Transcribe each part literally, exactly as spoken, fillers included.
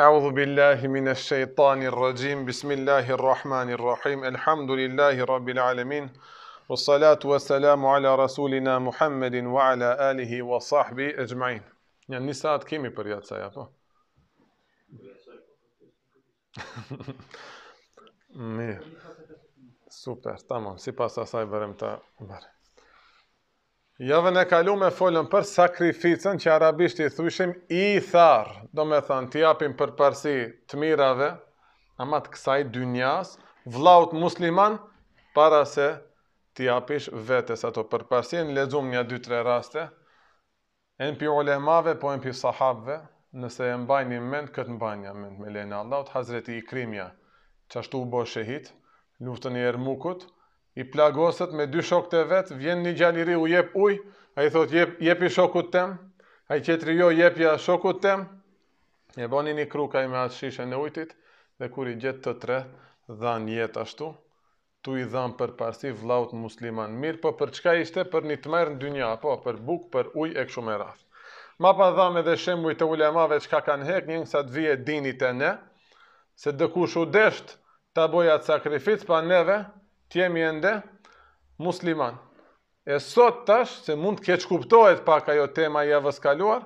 A'udhu billahi minash shaitanir rajim. Bismillahir rahmanir rahim. Alhamdulillahi rabbil alamin. Wassalatu wassalamu ala rasulina Muhammedin wa ala alihi wa sahbi ajma'in. Janë një saat kemi për jatë saj apo? Mirë. Super, tamam. Sipas asaj bërem ta bërë. Javën e kalume folëm për sakrificën që arabisht i thushim i thar, do me thënë t'i japim përparësi të mirave, ama të kësaj dynjas, vllaut musliman, para se t'i japish vetes ato përparësi. Në lexuam një dy tre raste, e në pi ulemave, po e në pi sahabëve, nëse e mbajnë i mend, këtë mbajnë mend me lejnë Allahut. Hazreti Ikrimja, që ashtu u bo shehit, luftën e Ermukut, i plagosët me dy shokët e vetë, vjen një gjaliri u jep uj, a i thot jep, jepi shokut tem, a i qetri jo jepja shokut tem, e boni një krukaj me atë shishen e ujtit, dhe kur i gjetë të tre, dhan jetë ashtu, tu i dhan për parësi vllaut musliman. Mirë, po për çka ishte? Për një të merë në dynja, po, për buk, për uj e kështu me radhë. Ma pa dham edhe shembuj të ulemave çka kanë hek, një sa të vije dinit e ne, se dëkush u desht ta boja të sakrific, pa neve, t'jemi ende musliman. E sot tash, se mund të keq kuptohet pak ajo tema javës kaluar,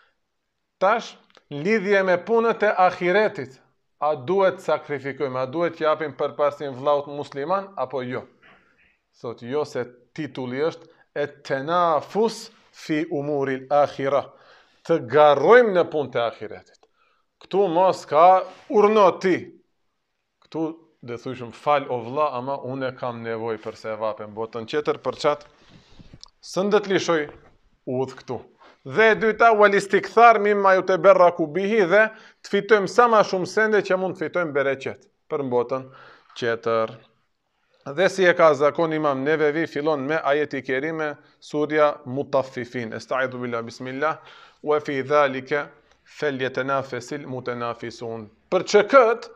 tash, lidhje me punët e ahiretit, a duhet sakrifikojmë, a duhet t'japim përparësi vllaut musliman, apo jo? Thot jo, se titulli është e tenafus fi umuril akhira, të garrojmë në punë të ahiretit. Këtu mos ka urno ti, këtu dhe thushëm fal o vlla, ama unë kam nevoj për se vapem botën qeter, për qatë sëndët lishoj udhë këtu. Dhe e dyta, walistikthar mimma ju të berra kubihi, dhe të fitojmë sa ma shumë sende që mund të fitojmë bereqet për botën qeter. Dhe si e ka zakon Imam Nevevi, fillon me ajeti kerime, surja Mutaffifin. Estaizu billah, bismillah, wa fi dhalike feljetenafesil mutenafisun. Për që këtë,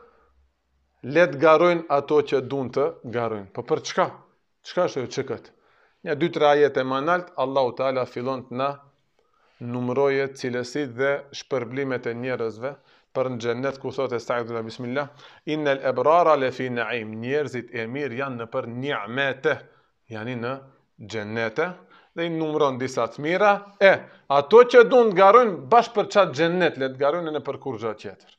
let garojnë ato që dun të garojnë. Po për çka? Çka është që këtë? Një dy tre ajete më nalt, Allahu Teala fillon të na numëroje cilësit dhe shpërblimet e njerëzve për në xhennet, ku thotë estaizu bismillah, innal abrara lafi na'im, njerëzit e mirë janë në për ni'mete, janë në xhennete, dhe i numëron disa të mira, e ato që dun të garojnë bash për çat xhennet, let garojnë në për kur gjë tjetër.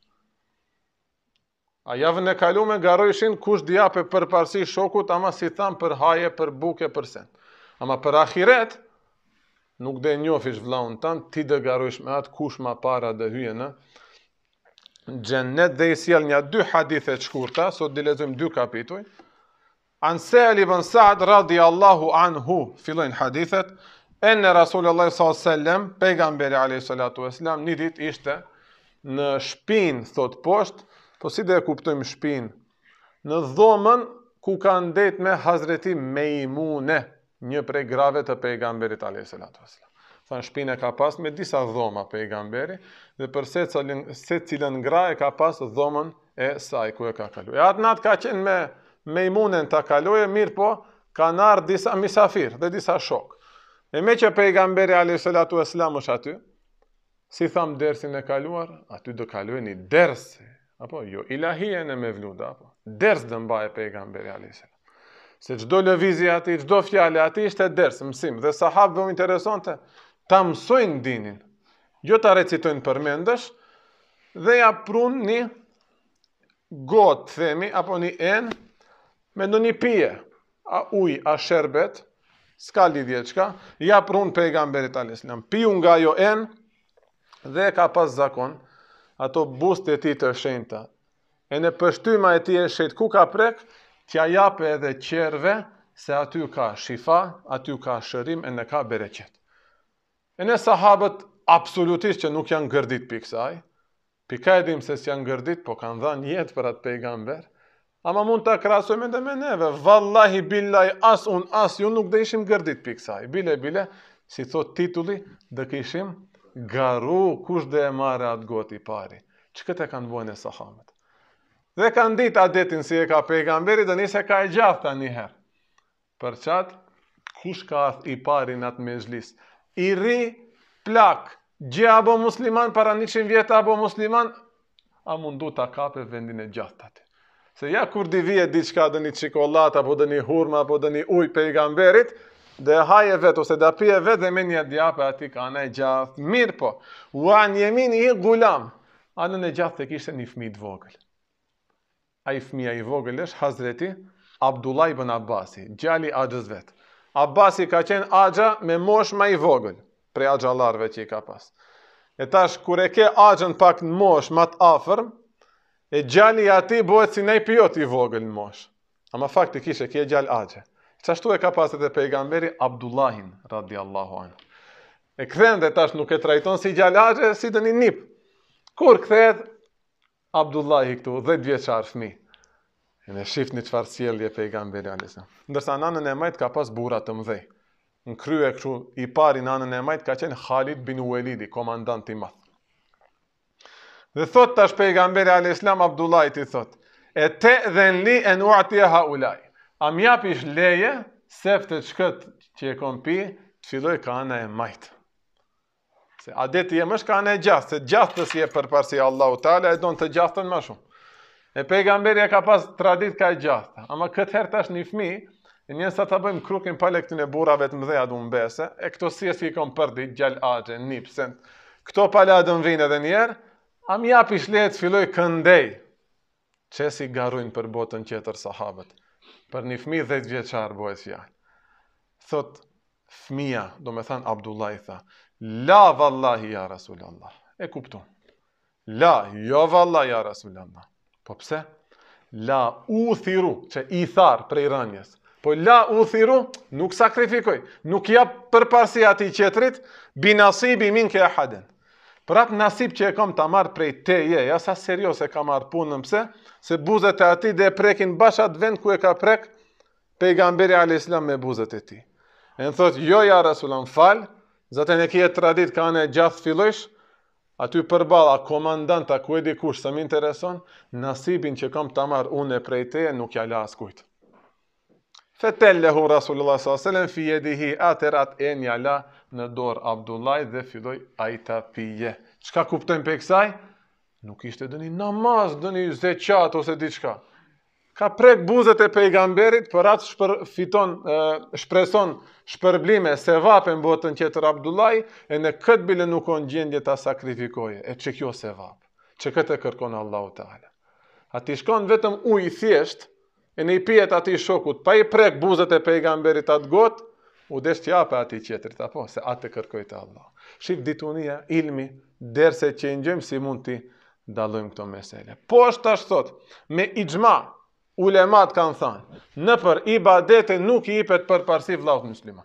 A javën e kalume garojshin kush diape për parësi shokut, ama si tham për haje, për buke, për sen. Ama për ahiret, nuk dhe njofish vllaun tanë, ti dhe garojsh me atë kush ma para dhe hyje në xhennet. Dhe i sjell një dy hadithet shkurta, sot di lexojmë dy kapituj. An Sa'd ibn Sa'd radhiyallahu anhu, fillojnë hadithet, enne Rasulullah sallallahu alaihi wasallam, pejgamberi alayhi salatu wasalam, një ditë ishte në shpinë, thot poshtë, po si dhe e kuptojmë shpinë, në dhomën ku ka ndet me Hazreti Mejmune, një prej grave të pejgamberit alayhi salatu wasalam. Thanë shpinë e ka pas me disa dhoma pejgamberi, dhe për se cilën, se cilën gra e ka pas dhomën e saj ku e ka kalu. E atë natë ka qenë me Mejmunen të kaloje, mirë po, ka narë disa misafir dhe disa shok. E me që pejgamberi alayhi salatu wasalam është aty, si tham dersin e kaluar, aty do kaluje një dersi, apo jo, ilahije në me vluda, apo ders dhe mba e pejgamberi alayhi salam. Se çdo lëvizje ati, çdo fjale ati ishte ders, mësim, dhe sahabëve u interesonte, ta mësojnë dinin, jo ta recitojnë përmendesh, dhe ja prun një gotë, themi, apo një enë, me në një pije, a uj, a sherbet, s'ka lidhje qka, ja prun pejgamberit alayhi salam, piju nga jo enë, dhe ka pas zakon, ato bust e ti të shenjta, e në pështyma e ti e shenjt, ku ka prek, t'ja jape edhe qerve, se aty ka shifa, aty ka shërim, e në ka bereqet. E në sahabët, absolutisht që nuk janë gërdit për kësaj, për ka edhim se s'janë gërdit, po kanë dhanë jetë për atë pejgamber, ama mund të krasojme dhe me neve, vallahi, billahi, as unë, as ju nuk dhe ishim gërdit për kësaj, bile, bile, si thot titulli, dhe kishim garu kush dhe e mare atë goti pari. Që këtë e kanë bojnë e sahabët. Dhe kanë ditë adetin si e ka pejgamberi, dhe nise ka e gjatë ta njëherë. Për qatë, kush ka i pari në atë mezhlis. I ri plak, gjë abo musliman, para njëqin vjetë abo musliman, a mundu ta kape vendin e gjatë aty. Se ja kur di vije diçka dë një çikollatë apo dë një hurma apo dë një ujë pejgamberit, dhe haje vet ose da pije vet dhe me një djape ati ka anë e gjatë. Mirë po, u an jemini i gulam, anën e gjatë të kishte një fëmijë të vogël. Ai fëmia i vogël është Hazreti Abdullah ibn Abbasi, gjali axhës vet. Abbasi ka qenë axha me mosh më i vogël, prej axhallarëve që i ka pas. E tash kur e ke axhën pak në mosh më të afërm, e gjali ati bëhet si nej pijot i vogël në mosh. Ama faktikisht e ke gjal axhe. Qashtu e ka paset e pejgamberi Abdullahin, radiallahu anhu. E kthen dhe tash nuk e trajton si gjal axhe, si të një nip. Kur kthet Abdullahi këtu, dhjetë vjeçar fëmijë. E ne shifni çfarë sjellje pejgamberi alayhis. Ndërsa nanën e majt ka pas burra të mëdhej. Në krye kështu i pari nanën e majt ka qenë Khalid bin Walidi, komandant i madh. Dhe thot tash pejgamberi alayhis salam Abdullahit i thot: "E te dhen li en u'tiya haulai." A më japish leje seftet shkët që e kom pi, të filloj ka ana e majt. Se adeti jem është ka ana e gjatë, se gjathtës je përparësi Allahu Teala e don të gjathtën më shumë. E pejgamberi e ka pas tradit ka e gjathta, ama këtë herë tash një fëmijë, e njën sa ta bëjmë krukin pale këtyn e burrave të mëdheja du mbese, e këto si e si i kom përdi, gjall agje, nip, sent. Këto pale adën vinë edhe njerë, a më japish leje të filloj këndej. Që si garujnë për botën tjetër sahabët. Për një fëmijë dhjetë vjeçar bëhet fjalë. Thot fëmia, do me thanë Abdullah i tha, la vallahi ja Rasulallah. E kupton. La, jo vallahi ja Rasulallah. Po pse? La u thiru, që i tharë prej rënjes. Po la u thiru, nuk sakrifikoj, nuk jap përparësi ati qetrit, bi nasibi min ke ahaden. Për atë nasib që e kom të marë prej teje, ja sa serios e ka marë punën, pse? Se buzët e ati dhe prekin bashat vend ku e ka prek pejgamberi alayhis salam me buzët e ti. E në thot, jo ja Rasulam fal, zaten e kje tradit ka në gjath fillojsh, aty përballa komandanta ku e di kush sa më intereson, nasibin që kam të marë unë e prej teje nuk ja la askujt. Fetellehu Rasulullah sallallahu alaihi wasallam fi yadihi aterat e nja la në dorë Abdullah dhe filloj ajta pije. Çka kuptojmë pe kësaj? Nuk ishte dëni namaz, dëni zeqat ose diçka. Ka prek buzët e pejgamberit, për atë shpër, fiton, e, shpreson shpërblime, se vapen botën qëtër Abdullah, e në këtë bile nuk on gjendje ta sakrifikoje. E që kjo se vap, që këtë e kërkon Allahu Teala. A ti shkon vetëm ujë thjesht, e në i pijet ati shokut, pa i prek buzët e pejgamberit atë gotë, u desh t'jape ati qetrit, apo, se atë e kërkojtë Allah. Shif ditunia, ilmi, derse që njëjmë si mund t'i dalojmë këto mesele. Po është ashtë thot, me ixhma, ulemat kanë thanë, në për ibadete nuk i ipet për parësi vllaut musliman.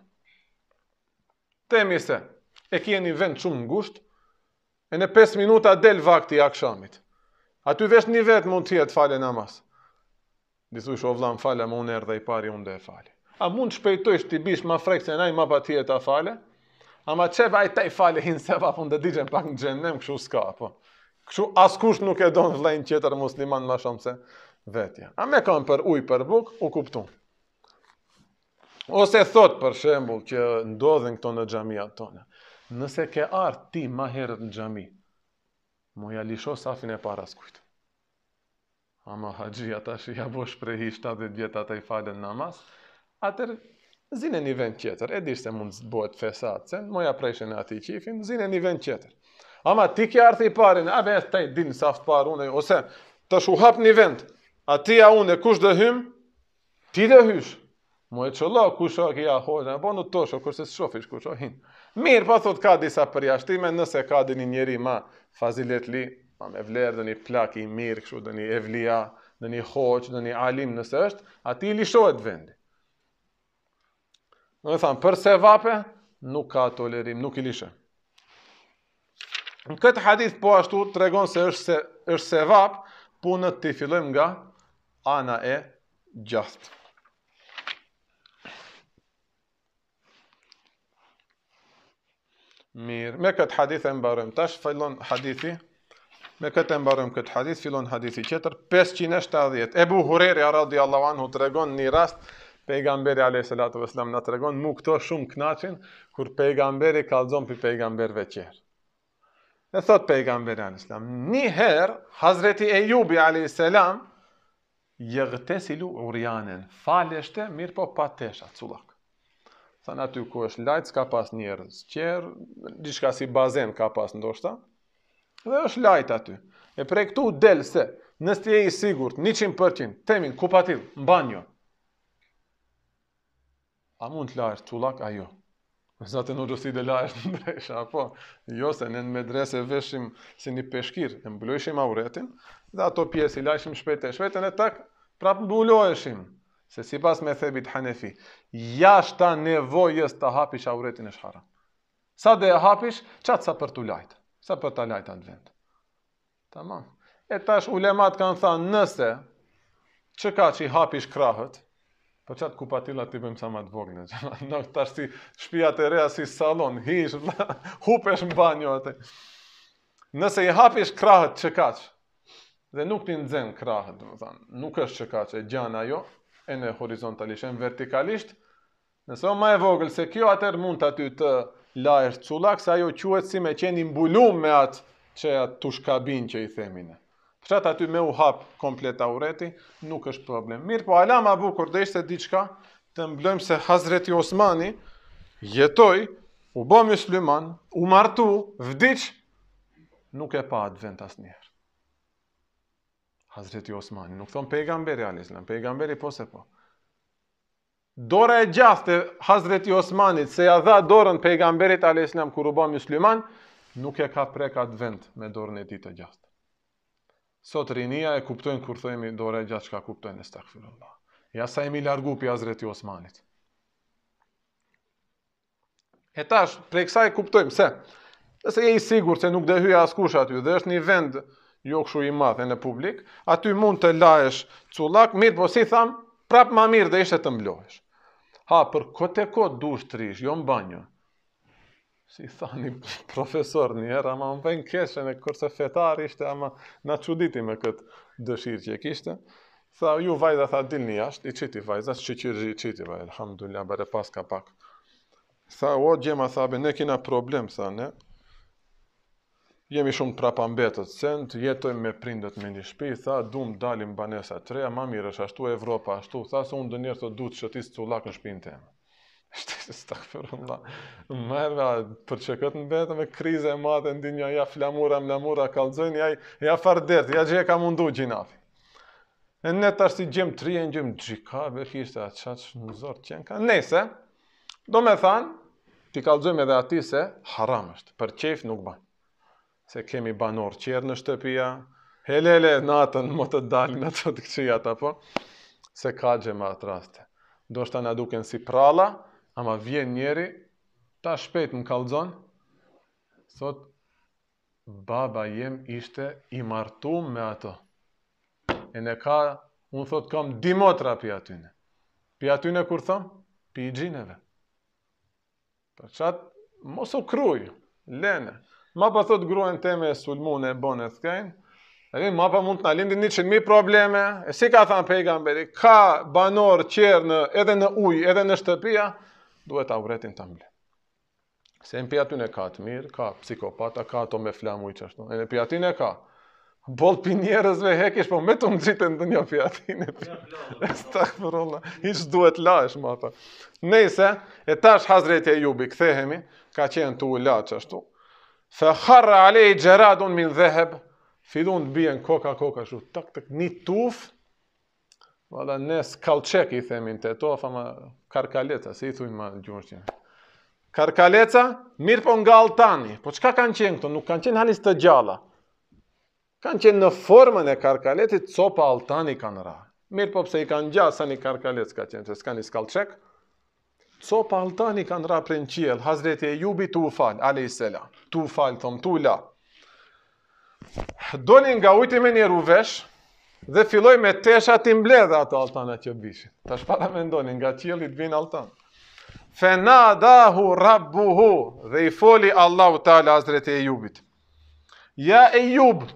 Temi se, e kje një vend shumë ngusht, e në pesë minuta del vakti i akshamit. Aty vesh një vetë mund t'jet fale namaz. Disu isho vlam fale, ma unë erdhe i pari unë dhe e fale. A mund shpejtojsh t'i bish ma frek se naj ma pa tjet a fale, ama qeba i taj fale hinë se va fund dhe digjen pak në gjennem, këshu s'ka, po. Këshu askush nuk e donë vlejnë qeter musliman ma shumë se vetja. A me kam për uj për buk, u kuptun. Ose thot për shembull që ndodhen këto në xhamia tona. Nëse ke ardh ti ma herët në xhami, moja lisho safin e para skujt. Ama haxhia tash ja bosh prehi shtatëdhjetë vjet ata i falen namaz, atër zine një vend tjetër, e dish se mund të bëhet fesat, se moja prejshen e ati qifin, zine një vend tjetër. Ama ti ke ardh i parin, a be taj din saft par unë, ose të shu hap një vend, ati a unë, kush dhe hym, ti dhe hysh. Mo e qëlla, kush o kja hoxha, po në tosho, kurse së shofish kush o hin. Mirë, pa thot ka disa përjashtime, nëse ka dhe një njeri ma fazilet li, ma me vlerë dhe një plak i mirë, kështu dhe një evlia, dhe një hoq, dhe një alim nëse është, ati i lishohet vendi. Në thamë, për se vape, nuk ka tolerim, nuk i lishe. Në këtë hadith po ashtu të regon se është se, është se vap, punët të i fillojmë nga ana e gjastë. Mirë, me këtë hadith e mbarëm tash, fillon hadithi, me këtë e mbarëm këtë hadith, fillon hadithi qëtër, pesëqind e shtatëdhjetë. Ebu Hureri radiallahu anhu të regon një rast, pejgamberi alayhi salatu vesselam na tregon mu këto shumë knaqin kur pejgamberi kallzon për pejgamberve tjerë. E thot pejgamberi alayhis salam, një herë Hazreti Ejubi alayhis salam yaghtasilu uryanan, faleshte mirë po pa tesha, cullak. Thanë aty ku është lajt, s'ka pas njerëz, qerë, diçka si bazen ka pas ndoshta, dhe është lajt aty. E prej këtu del se, nëse je i sigurt, njëqind përqind, temin, ku pa till, në banjo. A mund të lahesh cullak? A jo. Zatë në rësi dhe lahesh në ndresha, apo? Jo, se në medrese veshim si një peshkir, e mblojshim auretin, dhe ato pjesë i lajshim shpete, shpete në tak, prap mbuloheshim. Se si pas me thebit Hanefi, jashta nevojës të hapish auretin është haram. Sa dhe e hapish, qatë sa për të lajtë, sa për të lajtë atë vend. Tamam. E tash ulemat kanë thënë nëse, që ka që i hapish krahët, po qatë kupatilla t'i bëjmë sa ma të voglën. Në tash si shpijat e reja si salon, hish, hupesh në banjo atë. Nëse i hapish krahët që ka që, dhe nuk t'i nxen krahët, nuk është që ka që, e gjana jo, e në horizontalisht, e në vertikalisht, nëse o ma e vogël se kjo atër mund të aty të lajesh cullak, se ajo quhet si me qeni mbulum me atë që atë tush kabin që i themine. Fshat aty me u hap komplet aureti, nuk është problem. Mirë, po ala ma bukur dhe ishte diçka, të mblojmë se Hazreti Osmani jetoj, u bo musliman, u martu, vdiq, nuk e pa atë vend asnjëherë. Hazreti Osmani, nuk thonë pejgamberi alayhis salam, pejgamberi po se po. Dora e gjathë të Hazreti Osmanit, se ja dha dorën pejgamberit alayhis salam kur u bë musliman, nuk e ka prek atë vend me dorën e tij të gjathë. Sot rinia e kuptojnë kur thojmë dora e gjathë, çka kuptojnë, astaghfirullah. Ja sa jemi largu pi Hazreti Osmanit. E tash, prej kësaj kuptojmë se, nëse je i sigurt se nuk do hyj askush aty, dhe është një vend jo kështu i madh në publik, aty mund të lahesh cullak, mirë, po si tham, prap ma mirë dhe ishte të mblohesh. Ha, për kote kot dush të rish, jo në banjo. Si thani profesor njerë, ama më bëjnë keshen e kërse fetar ishte, ama na çuditi me këtë dëshirë që e kishte. Tha, ju vajza, tha, dilni jashtë, i qiti vajza, që qirë i qiti vajza, alhamdulillah, bare pas ka pak. Tha, o, gjema, thabe, ne kina problem, tha, ne. Jemi shumë prapambetët, sen të jetojmë me prindët me një shtëpi, tha, dum dalim banesa të reja, ma mirë është ashtu Evropa, ashtu, tha, se unë dë njerë të du të shëtis cullak në shtëpinë temë. Shtë, stakfirullah, mërve, për që këtë në betë me krize e madhe, ndi një, ja flamura, mlamura, kalzojnë, ja, ja fardert, ja gje ka mundu gjinafi. E ne tash si gjem të rije, gjem gjika, bërë ishte atë qatë në zorë qenë ka. Nese, do me thanë, ti kalzojmë edhe ati se haram është, për qef nuk banë. Se kemi banor qerë në shtëpia, hele, hele, natën, më të dalin ato të këqijat, apo, se ka gjema atë raste. Do shta na duken si prala, ama vjen njeri, ta shpejt në kalzon, thot, baba jem ishte i martum me ato. E ne ka, unë thot, kam dimotra pi atyne. Pi atyne kur thom? Pi i gjineve. Për qatë, mos u kruj, lene. Ma pa thot gruën teme e sulmune e bon e thkejnë, e ma pa mund të në lindin një qënë mi probleme, e si ka thanë pejgamberi, ka banor qerë në, edhe në uj, edhe në shtëpia, duhet auretin të mble. Se në pjatyne ka të mirë, ka psikopata, ka ato me flamu i qashtu, e në pjatyne ka, bol për njerëzve hekish, po me të më gjitën të një pjatyne, stakfirullah, ish duhet lash, ma ta. Nese, e tash Hazreti Ejubi, kthehemi, ka qenë të u la qashtu, fe kharra alej gjeradun min dheheb, fidun të bijen koka-koka shu, tak tak një tuf, vada nes kalçek i themin të tof, ama karkaleca, si i thujnë ma gjurëshqin. Karkaleca, mirë po nga altani, po qka kanë qenë këto? Nuk kanë qenë hanis të gjalla. Kanë qenë në formën e karkaletit, copa altani kanë ra. Mirë po pse i kanë gjallë sa një karkalec ka qenë, se s'ka një skalçek. Copa altani kanë ra për në qiel, Hazreti Ejubi tu u falë, alejhi selam. Tu u falë, thom, tu u la. Doni nga ujti me një ruvesh, dhe filloj me tesha ti mbledhe ato altana që bishin. Ta shpara me ndoni, nga qielit vinë altan. Fenadahu rabbuhu, dhe i foli Allahu Teala Hazreti Ejubit. Ja Ejub,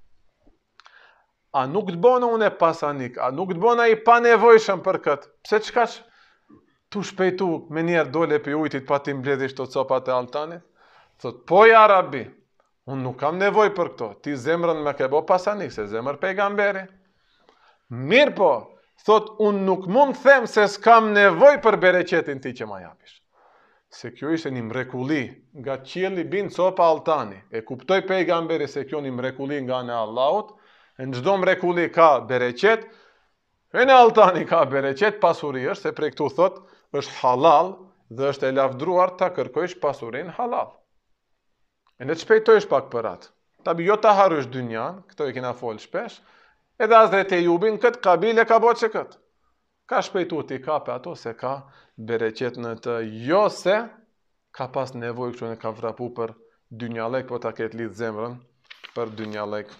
a nuk të bona unë e pasanik, a nuk të bona i panevojshëm për këtë, pse qka që tu shpejtu me njerë dole për ujtit pa ti mbledhish të copat e altanit? Thot, po ja Rabbi, Unë nuk kam nevoj për këto. Ti zemrën me ke bo pasanik, se zemrë pejgamberi. Mirë po, thot, unë nuk mund them se s'kam nevoj për bereqetin ti që ma japish. Se kjo ishte një mrekulli, nga qielli bin copa altani. E kuptoj pejgamberi se kjo një mrekulli nga në Allahut, e në gjdo mrekulli ka bereqet, e në altani ka bereqet, pasuri është, se prej këtu thot, është halal dhe është e lavdruar ta kërkojsh pasurin halal. E në të shpejtojsh pak për atë. Tabi jo ta harush dynjan, këto i kina folë shpesh, edhe Hazreti Ejubin këtë kabile ka bo që këtë. Ka shpejtu t'i ka pe ato se ka bereqet në të, jo se ka pas nevoj kështu në ka vrapu për dynjalek, po ta ketë lidh zemrën për dynjalek.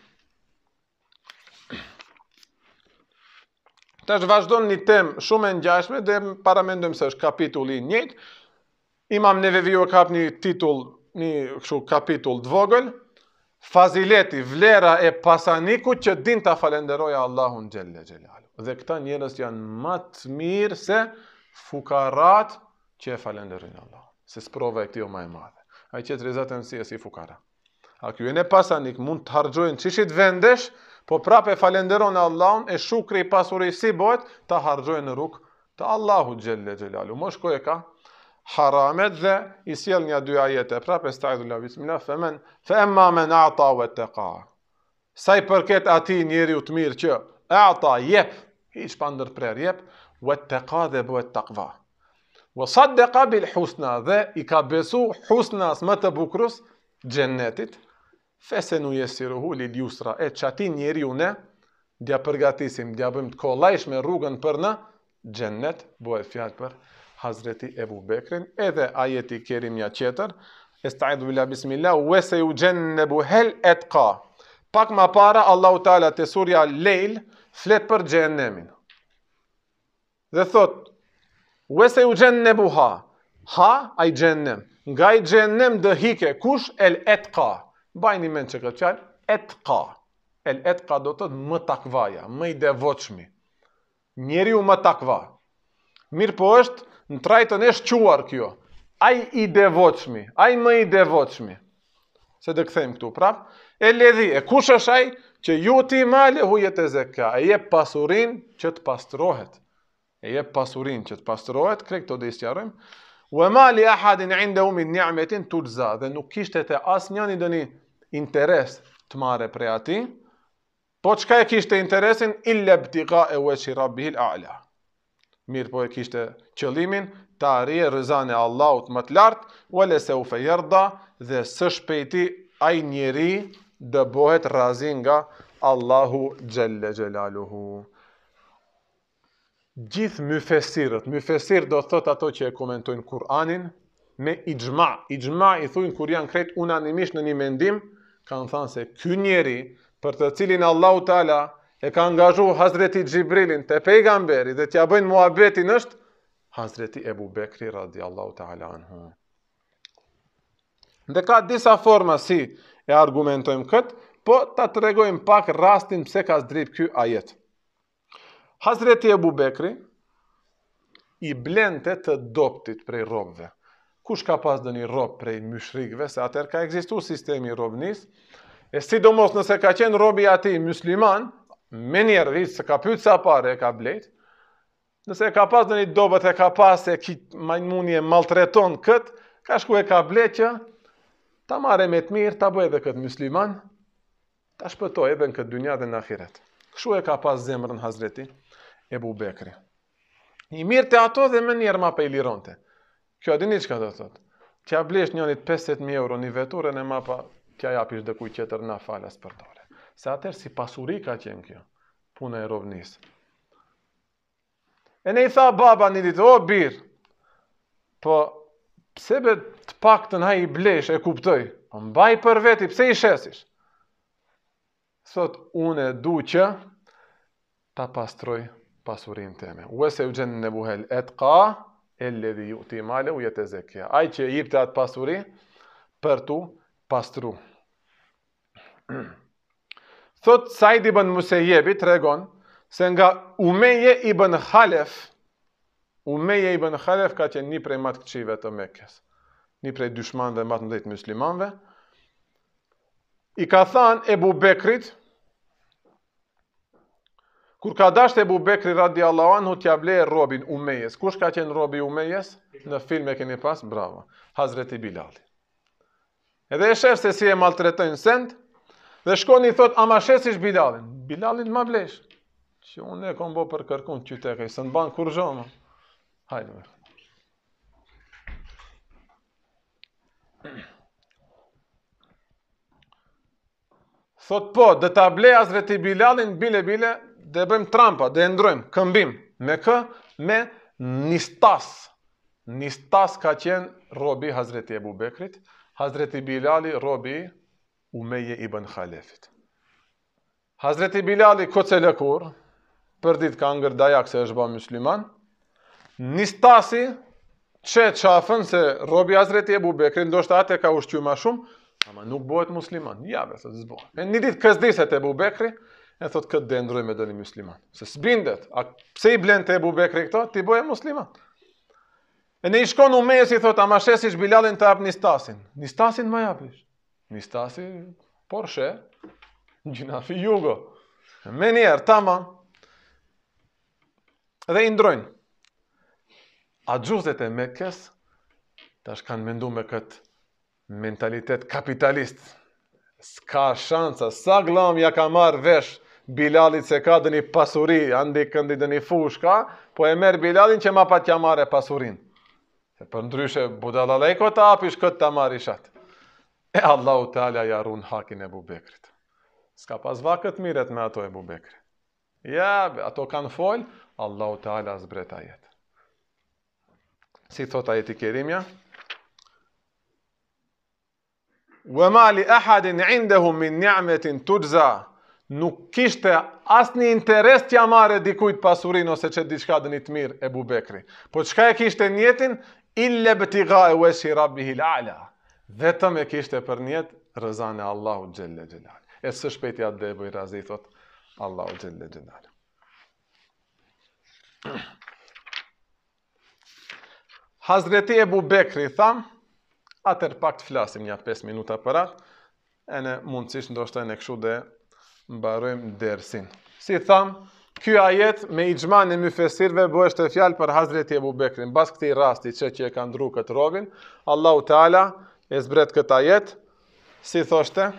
Tash vazhdon një temë shumë e ngjashme dhe paramendojmë se është kapitulli i njëjtë. Imam Neveviu ka hap një titull, një kështu kapitull të vogël, fazileti, vlera e pasanikut që din ta falenderoja Allahun xhelle xhelalu. Dhe këta njerëz janë më të mirë se fukarat që e falenderojnë Allahun. Se sprova e këtij më e madhe. Ai që trizatën si e si fukara. A ky e pasanik mund të harxojnë çishit vendesh, po prapë falenderon Allahun e shukri i pasurisë si bëhet ta harxojnë në rrugë të Allahut xhelle xhelalu. Mos shkoj e ka haramet dhe i sjell një dy ajete prapë estaizu bismillah femen fa amma man a'ta wattaqa. Sa i përket atij njeriu të mirë që a'ta jep, hiç pa ndërprer jep, wattaqa dhe bëhet takva. Wa saddaqa bil husna dhe i ka besu husnas më të bukurës xhennetit. Fesenu yesiruhu lil yusra, e çati njeriu ne dia përgatisim, dia bëjmë të kollajshme rrugën për në xhennet, bëhet fjalë për Hazreti Ebu Bekrin, edhe ajeti kerimja qeter, estaidu billahi bismillah, wa sayujannabu hal atqa. Pak ma para Allahu Teala te surja Lejl flet për xhenemin. Dhe thot, wa sayujannabuha, ha ai xhenem, nga i xhenem dë hike kush el atqa. Bajni mend që këtë fjalë, atqa. El atqa do të thotë më takvaja, më i devotshmi. Njeriu më takva. Mirë po është në trajtën e shquar kjo. Ai i devotshmi, ai më i devotshmi. Se dhe këthejmë këtu prap. E ledhi, e kush është ai që ju ti male hujet e zeka. E jep pasurin që të pastrohet. E jep pasurin që të pastrohet, kre këto dhe i sjarëm. U e mali ahadin indehu min ni'metin tulza. Dhe nuk kishte të as njani dhe një interes të mare prej ati. Po çka e kishte interesin? Illa btiga e wajhi rabbihil a'la. Mirë po e kishte qëllimin të arije rëzane Allahut më të lartë, wale se u fejerda dhe së shpejti aj njeri dë bohet razi nga Allahu xhelle xhelaluhu. Gjithë myfesirët, myfesir do thot ato që e komentojnë Kur'anin, me ijma, ijma i thujnë kur janë krejt unanimisht në një mendim, kanë thënë se ky njeri për të cilin Allahu Teala e ka angazhu Hazreti Gjibrilin të pejgamberi dhe t'ja bëjnë muhabetin është Hazreti Ebu Bekri radiallahu ta'ala anhu. Dhe ka disa forma si e argumentojmë këtë, po ta të regojmë pak rastin pse ka zdrip ky ajet. Hazreti Ebu Bekri i blente të doptit prej robëve. Kush ka pas dhe një robë prej myshrikve, se atër ka egzistu sistemi robnis, e sidomos nëse ka qenë robi ati musliman, me njerë se ka pytë sa pare e ka blejt, nëse ka pas dhe një dobet e ka pas e ki majmunje maltreton këtë, ka shku e ka blejt që ta mare me të mirë, ta bëj edhe këtë musliman, ta shpëtoj edhe në këtë dynja dhe në ahiret. Kështu e ka pas zemrën Hazreti Ebu Bekri. I mirë të ato dhe me njerë ma pe i lironte. Kjo adini që ka do thot? Tja blesh njënit pesëdhjetë mijë euro një veture në ma pa tja japish dhe kuj qeter na falas për dore. Se atër si pasuri ka qenë kjo, puna e rovnis. E ne i tha baba një ditë, o birë, po pse be të pak të nëha i blesh e kuptoj, po mbaj për veti, pse i shesish? Thot, unë du që ta pastroj pasurin teme. Uese u gjenë në buhel et ka, e ledhi ju ti male u jetë e zekja. Aj që i jipte atë pasuri, për tu pastru. Thot, Said ibn Musejebi të regon, se nga Umeje ibn Khalef, Umeje ibn Khalef ka qenë një prej matë këqive të Mekës, një prej dyshmanve matë mëdhejt muslimanve, i ka thanë Ebu Bekrit, kur ka dashur Ebu Bekri radiallahu anhu t'ja blej robin Umejes. Kush ka qenë robi Umejes? Në film e keni pas, bravo, Hazreti Bilali. Edhe e shef se si e maltretojnë send, dhe shkoni i thot, ama shesish Bilalin. Bilalin ma blesh. Që unë e kom bo për kërkun qytekaj, së në banë kur zhoma. Hajde me. Thot po, dhe ta blej Hazreti Bilalin, bile bile, dhe bëjmë trampa, dhe ndrojmë, këmbim. Me kë? Me nistas. Nistas ka qenë robi Hazreti Ebu Bekrit, Hazreti Bilali robi Umeje ibn Khalefit. Hazreti Bilali koce lëkur, për dit ka ngër dajak se është ba musliman, nistasi që qafën se robi Hazreti Ebu Bekrit, ndoshta atë ka ushqy ma shumë, ama nuk bëhet musliman. Ja, be, thot, zbohet. E një dit këzdiset Ebu Bekri, e thot këtë dendroj me dëni musliman. Se s'bindet, a pse i blen të Ebu Bekri këto, ti bëhe musliman. E ne i shkon Umejes i thot, ama shesish Bilalin të apë nistasin. Nistasin ma japish. Nistasi, Porsche, gjinafi jugo. Me njerë, tama. Dhe i ndrojnë. A gjuzet e Mekes, tash kanë mendu me këtë mentalitet kapitalist. S'ka shansa, sa glam ja ka marrë vesh Bilalit se ka dëni pasuri, andi këndi dëni fushka, po e merë Bilalin që ma pa t'ja marrë e pasurin. Se për ndryshe, budalalejko ta apish këtë ta marrë ishat. E Allahu Teala ja run hakin Ebu Bekrit. S'ka pas vakët miret me ato Ebu Bekrit. Ja, ato kanë fol, Allahu Teala zbret ajet. Si thot ajeti kerimja? وَمَا لِأَحَدٍ عِنْدَهُ مِنْ نِعْمَةٍ تُجْزَى. Nuk kishte asnjë interes t'ja marrë dikujt pasurin ose që diçka dëni të mirë Ebu Bekri. Po çka e kishte njetin? Illa btigha'a wajhi rabbihil a'la. Vetëm e kishte për njet rëzane Allahu xhelle xhelal. E së shpejti atë dhe e bëj razi, thot Allahu xhelle xhelal. Hazreti Ebu Bekri tham, atër pak të flasim një pesë minuta për atë, e në mundësish ndoshta në këshu dhe mbarojmë dersin. Si tham, ky ajet me ixhman e myfesirve bëhet të fjalë për Hazreti Ebu Bekrin. Bas këtij rasti që që e ka ndru këtë robin, Allahu Teala e zbret këtë ajet, si thoshte,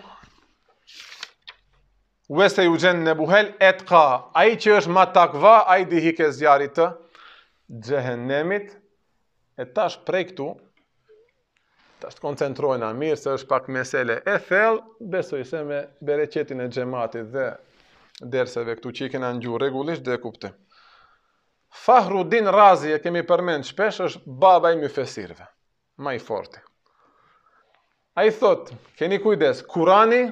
Wese ju gjenë në buhel et ka, ai që është ma takva, ai di hike zjarit të xhehenemit, e tash prej këtu, tash të koncentrojna mirë, se është pak mesele e thellë, besoj se me bereqetin e xhamatit dhe derseve këtu që i kena ngju rregullisht dhe kuptim. Fahruddin Razi, e kemi përmend shpesh, është baba i myfesirve, ma i forti. Ai thot, keni kujdes, Kurani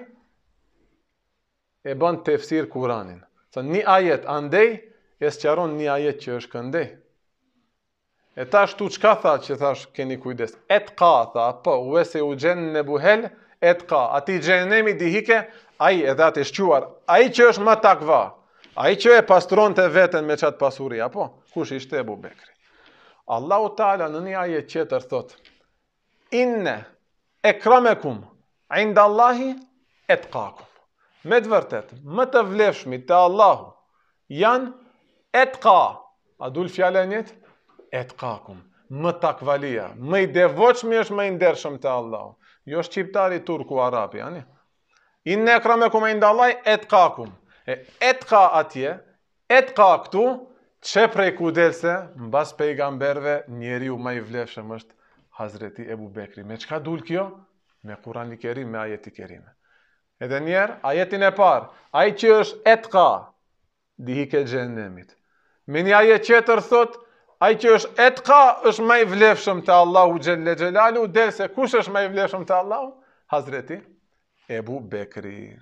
e bën tefsir Kuranin. Sa një ajet andej, e sqaron një ajet që është këndej. E tash tu çka tha që thash keni kujdes? Et ka tha, po, uese u gjenë në buhel, et ka. Ati xhenemi dihike, ai edhe atë shquar, ai që është ma takva, ai që e pastron të veten me qatë pasuri, apo? Kush ishte Ebu Bekri? Allahu Teala në një ajet tjetër thot, inne ekramekum inda Allahi etqakum. Me të vërtet, më të vlefshmit të Allahu janë etqa. A dul fjala njët? Etqakum. Më takvalia. Më i devotshmi është më i ndershëm të Allahu. Jo shqiptari, turku, arabi, ani? Inne ekramekum inda Allahi etqakum. E etqa atje, etqa këtu, që prej kudelse, mbas pejgamberve, njeriu më i vlefshëm është Hazreti Ebu Bekri. Me çka dul kjo? Me Kur'an i Kerim, me ajeti kerime. Edhe njerë, ajetin e parë, ai që është etqa, dihike xhenemit. Me një ajet tjetër thot, ai që është etqa, është më i vlefshëm te Allahu xhelle xhelalu, derse kush është më i vlefshëm te Allahu? Hazreti Ebu Bekri.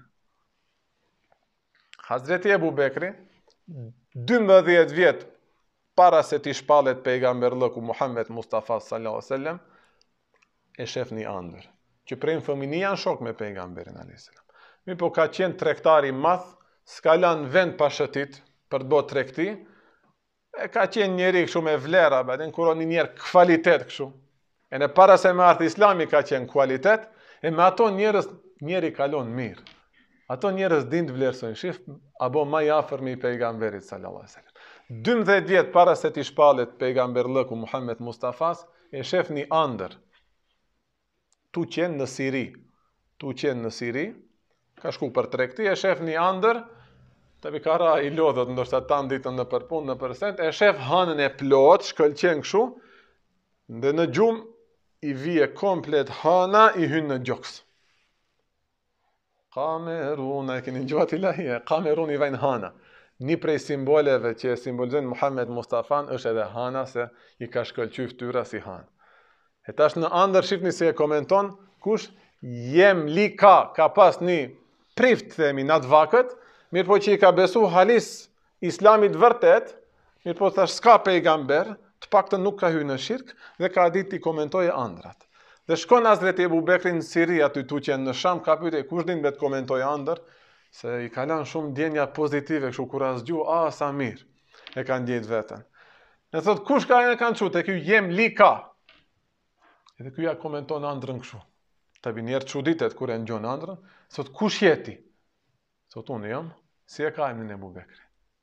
Hazreti Ebu Bekri, dymbëdhjetë vjet para se t'i shpallet pejgamberllëku Muhammed Mustafa sallallahu alaihi wasallam, e shef një ëndër, që prej fëmijë janë shok me pejgamberin alayhis salam. Mi po ka qenë tregtari madh, s'ka lënë vend pa shëtit për të bërë tregti, e ka qenë njeri kështu me vlera, badin kur një njerë kvalitet kështu. E në para se me ardhi Islami ka qenë kvalitet, e me ato njerës njeri kalon mirë. Ato njerëz din të vlerësojnë, shif, apo më i afërmi i pejgamberit sallallahu alaihi wasallam. dymbëdhjetë vjet para se t'i shpalet pejgamberllëku Muhammed Mustafas, e shef një ëndër. Tu qenë në Siri. Tu qenë në Siri, ka shku për tregti, e shef një ëndër, të vikara i lodhët, ndoshta tan ditën në përpunë, në përsent, e shef hanën e plot, shkëlqen kështu, dhe në gjumë i vije komplet hana, i hynë në gjoks. Kamerun, e keni gjuhat ilahie, Kamerun i vajnë hana. Një prej simboleve që simbolizojnë Muhammed Mustafan është edhe hana, se i ka shkëlqy fytyra si hanë. E tash në ëndër shifni si e komenton, kush jem li ka, ka pas një prift, themi, në atë vakët, mirë po që i ka besu halis islamit vërtet, mirë po thash s'ka pejgamber, të paktën nuk ka hyrë në shirk, dhe ka ditë i komentoje ëndrat. Dhe shkon Hazreti Ebu Bekri në Siri, aty tu qenë në Sham, ka pyetje kush din me të komentoje ëndër, se i kalan shumë ndjenja pozitive, kështu kur as gju, a sa mirë, e kanë ndjet veten. E thot kush ka e kanë çut, e ky jem li ka. Edhe ky ja komenton ëndrën kështu. Ta bi njerë çuditet kur e ngjon ëndrën, thot kush jeti? Thot unë jam, si e ka emrin e Ebu Bekri?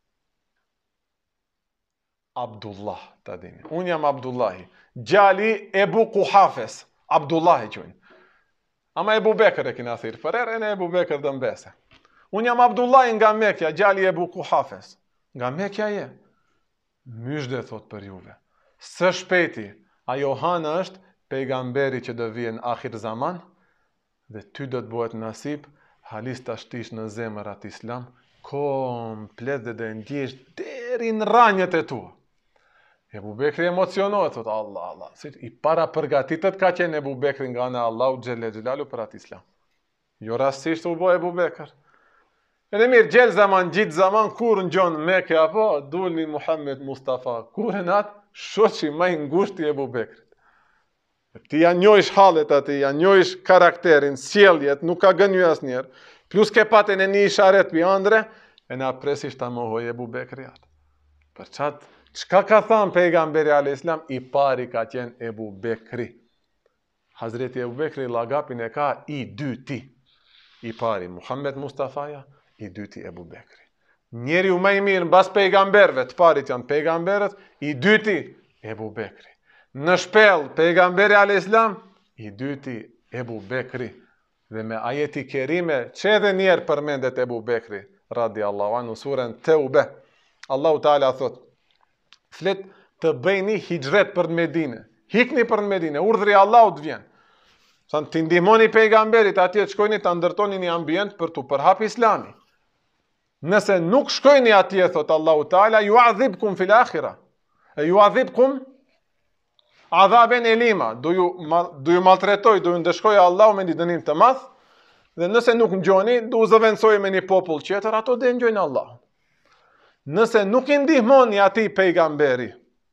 Abdullah, ta dini. Unë jam Abdullahi. Gjali Ebu Kuhafes. Abdullahi qujnë. Ama Ebu Bekër e kina thirë për erë, e ne Ebu Bekër dëmbese. Unë jam Abdullahi nga Mekja, gjali Ebu Kuhafes. Nga Mekja je. Myshde thot për juve. Së shpeti, a Johana është pejgamberi që do vjen akhir zaman, dhe ty do të bëhet nasip, halis të ashtish në zemër atë islam, komplet dhe dhe ndjesh deri në ranjët e tua. Ebu Bekri emocionohet, thot Allah, Allah. Si, I para përgatitet ka qenë Ebu Bekri nga në Allahu Gjelle Gjellalu për atë islam. Jo rastisht u bo Ebu Bekr. E në mirë, gjellë zaman, gjitë zaman, kur në gjonë Mekë, apo, dulni Muhammed Mustafa, kur në atë, shoqi ma i ngushti Ebu Bekrit. Ti ja njojsh halet ati, ja njojsh karakterin, sjelljet, nuk ka gënju as njerë, plus ke paten e një isharet për andre, e na presisht ta mohoj Ebu Bekri atë. Për qatë, çka ka thënë pejgamberi alayhis salam, i pari ka qenë Ebu Bekri. Hazreti Ebu Bekri lagapin e ka i dyti. I pari Muhammed Mustafaja, i dyti Ebu Bekri. Njeri u më i mirë mbas pejgamberëve, të parit janë pejgamberët, i dyti Ebu Bekri. Në shpellë pejgamberi alayhis salam, i dyti Ebu Bekri. Dhe me ajeti kerime, që edhe njerë përmendet Ebu Bekri, radiallahu anhu, surën Teube. Allahu Teala thot, flet të bëjni hijret për në Medine. Hikni për në Medine, urdhri Allahut vjen. Sa të ndihmoni pejgamberit, atje të shkojni të ndërtoni një ambient për të përhap islami. Nëse nuk shkojni atje, thot Allahu Teala, ju adhibkum fil akhira. E ju adhibkum adhaben e lima. Do ju, do ju maltretoj, do ju ndëshkoj Allahu me një dënim të madh. Dhe nëse nuk ngjoni, do u zëvendësoj me një popull tjetër, ato dhe ngjojnë Allahun. Nëse nuk i ndihmoni ati pejgamberi,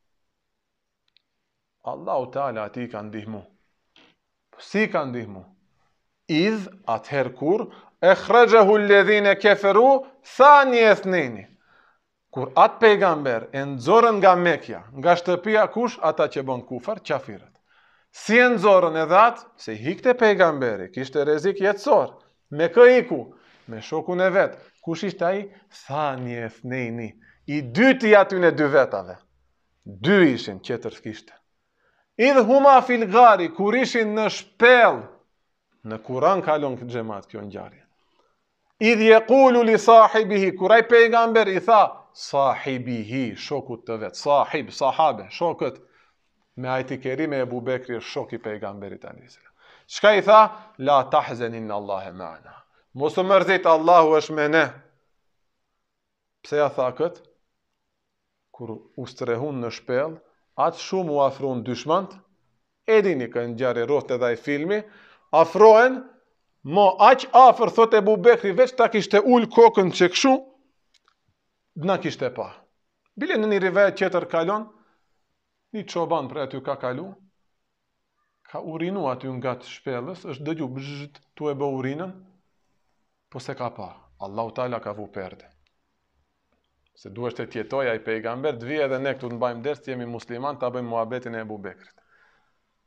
Allahu Teala ati ka ndihmu. Si ka ndihmu? Idh atëher kur e khrejahu alladhina kafaru thani ethnini. Kur atë pejgamber e nxorën nga Mekja, nga shtëpia kush? Ata që bën kufër, qafirët. Si e nxorën edhe atë? Se hikte pejgamberi, kishte rrezik jetësor. Me kë iku? Me shokun e vet. Kush ishte ai? Thani ethnini. I dyti aty në dy vetave. Dy ishin, qetër s'kishte. Idh huma fil gari, kur ishin në shpellë. Në Kur'an kalon këtë xhamat kjo ngjarje. Idh yaqulu li sahibihi, kur ai pejgamber i tha sahibihi, shokut të vet, sahib, sahabe, shokët. Me ajti kerime e Ebu Bekri është shok i pejgamberit alayhis salam. Çka i tha? La tahzan inna Allaha ma'ana. Mos u mërzit, Allahu është me ne. Pse ja tha kët? Kur u strehun në shpellë, atë shumë u afron dyshmant, e dini ka ngjarje rrotë edhe ai filmi, afrohen, mo aq afër thot Ebu Bekri, veç ta kishte ul kokën që kshu, na kishte pa. Bile në një rivajet tjetër kalon, një çoban për aty ka kalu, ka urinu aty nga të shpellës, është dëgju bzht, tu e bë urinën, po se ka pa. Allahu Teala ka vu perde. Se duhet të tjetoj ai pejgamber, të vijë edhe ne këtu të mbajmë ders, jemi musliman, ta bëjmë muhabetin e Ebu Bekrit.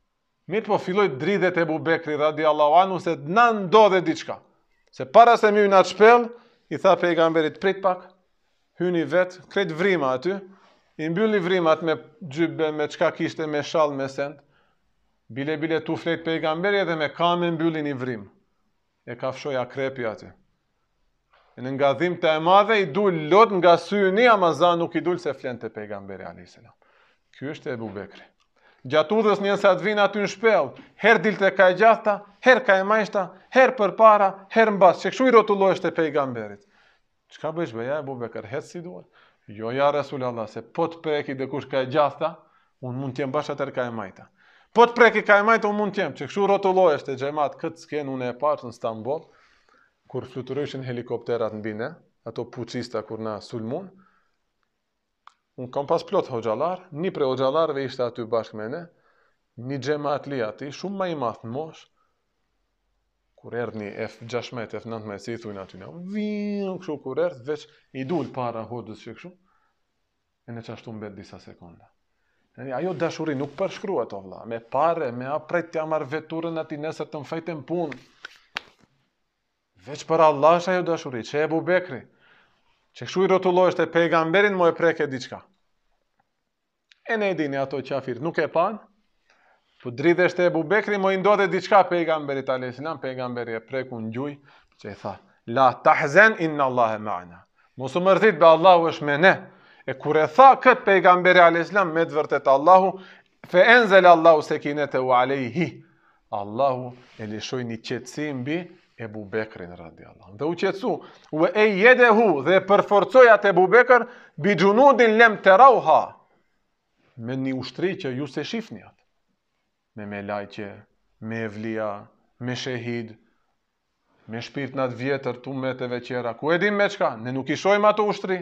Mirë po filloj dridhet Ebu Bekri radiallahu anhu se na ndodhe diçka. Se para se mi në atë shpel, i tha pejgamberit prit pak, hyni vet, krejt vrima aty, i mbylli vrimat me gjybe, me çka kishte, me shall, me send. Bile bile tu flet pejgamberi edhe me kame mbylli një vrim. E ka fshoj akrepi aty. E në nga dhim të e madhe i dul lot nga syni, ama za nuk i dul se flen të pejgamberi alayhis salam. Ky është Ebu Bekri. Gjatë udhës njën se atë vinë aty në shpel, her dilte ka e gjata, her ka e majshta, her për para, her mbas, që këshu i rotullojsh të pejgamberit. Çka bëjsh bëja Ebu Bekër, hetë si duhet? Jo, ja Rasulallah, se po të preki dhe kush ka e gjata, unë mund t'jem bash atër ka e majta. Po të preki ka e majta, unë mund t'jem, që këshu rotullojsh të gjemat, këtë sken unë e parë në Stamboll, kur fluturojshin helikopterat në bine, ato puqista kur na sulmun, unë kam pas plot hoxalar, një pre hoxalarve ishte aty bashkë me ne, një gjemat li ati, shumë ma i math në mosh, kur erdh një F gjashtëmbëdhjetë, F nëntëmbëdhjetë, si i thujnë aty në, viu, kështu kur erdh, veç i dul para hodës që kështu, e në qashtu mbet disa sekonda. Ajo dashuri nuk përshkruhet o vlla, me pare, me apret t'ja marr veturën ati nesër të mfajten punë. Veç për Allah është ajo dashuri, që Ebu Bekri, që kështu i rotullohesht e pejgamberin, mo e preke diçka. E ne dini ato qafir, nuk e pan, po dridhesht e Ebu Bekri, mo i ndodhe diçka pejgamberit alayhis salam, pejgamberi e preku në gjuj, që i tha, la tahzen inna Allahe ma'ana. Mos u mërzit be Allahu është me ne. E kur e tha këtë pejgamberi alayhis salam, me të vërtet Allahu, fe enzel Allahu sekinetahu alayhi. Allahu e lishoj një qetësi mbi Ebu Bekrin radiallahu. Dhe u qetësu, u e jedehu dhe përforcoj atë Ebu Bekr, bi gjunudin lem të rauha, me një ushtri që ju se shifni atë. Me me lajqe, me evlia, me shehid, me shpirt në atë vjetër, tumeteve qera. Ku edhim me qka? Ne nuk i shojmë ato ushtri.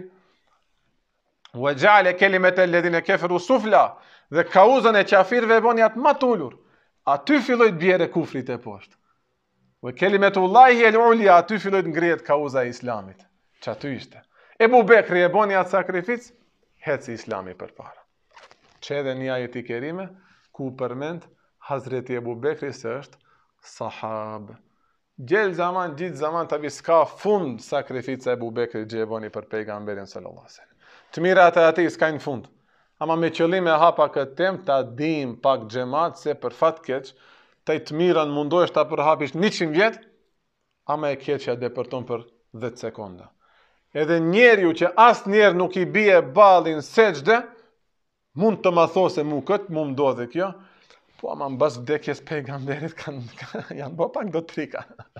U e gjale kelimet e ledhin e keferu sufla, dhe kauzën e qafirve e boni atë matullur. Aty filloj të bjere kufrit e poshtë. U e kelimetullahi e l'ulja, aty filloj të ngrijet kauza e islamit. Që aty ishte. Ebu Bekri e boni atë sakrific, heci islami për para. Që edhe një ajeti kerime, ku përmend Hazreti Ebu Bekri se është sahab. Gjell zaman, gjithë zaman, tabi s'ka fund sakrifica Ebu Bekri që e boni për pejgamberin sallallahu alaihi wasallam. Të mirat e ati s'kajnë fund. Ama me qëllim e hapa këtë tem, ta dim pak gjemat se për fat keq, ta i të mirën mundohesh ta përhapish njëqind vjet, ama e keqja depërton për dhjetë sekonda. Edhe njeriu që as njerë nuk i bie ballin seçde, mund të ma thosë se mu këtë, mu më do dhe kjo, po ama në bas vdekjes pejgamberit kanë, janë bo pak do të trika.